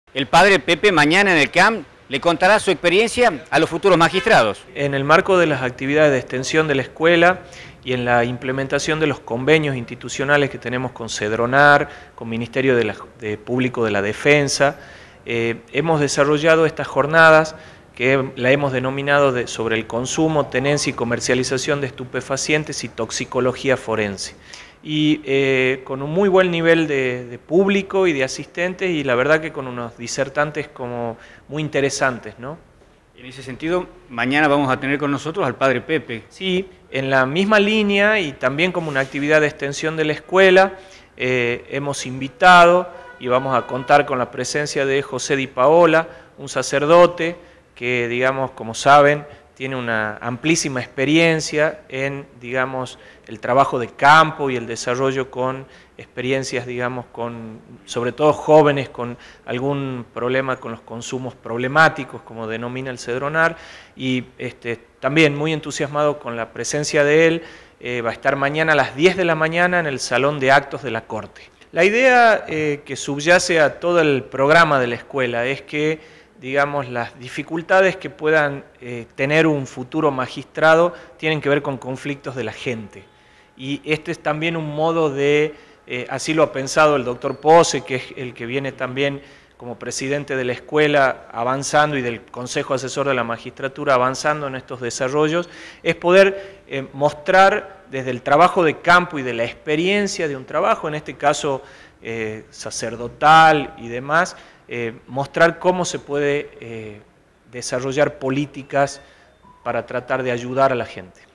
El padre Pepe mañana en el CAM le contará su experiencia a los futuros magistrados. En el marco de las actividades de extensión de la escuela y en la implementación de los convenios institucionales que tenemos con Cedronar, con Ministerio Público de la Defensa, hemos desarrollado estas jornadas que la hemos denominado sobre el consumo, tenencia y comercialización de estupefacientes y toxicología forense. Y con un muy buen nivel de público y de asistentes, y la verdad que con unos disertantes como muy interesantes, ¿no? En ese sentido, mañana vamos a tener con nosotros al padre Pepe. Sí, en la misma línea y también como una actividad de extensión de la escuela, hemos invitado y vamos a contar con la presencia de José Di Paola, un sacerdote que, digamos, como saben, tiene una amplísima experiencia en, digamos, el trabajo de campo y el desarrollo con experiencias, digamos, sobre todo jóvenes con algún problema con los consumos problemáticos, como denomina el Cedronar, y también muy entusiasmado con la presencia de él. Va a estar mañana a las 10 de la mañana en el Salón de Actos de la Corte. La idea que subyace a todo el programa de la escuela es que, digamos, las dificultades que puedan tener un futuro magistrado tienen que ver con conflictos de la gente. Y este es también un modo de, así lo ha pensado el doctor Pose, que es el que viene también como presidente de la escuela avanzando y del Consejo Asesor de la Magistratura avanzando en estos desarrollos, es poder mostrar desde el trabajo de campo y de la experiencia de un trabajo, en este caso sacerdotal y demás, mostrar cómo se puede desarrollar políticas para tratar de ayudar a la gente.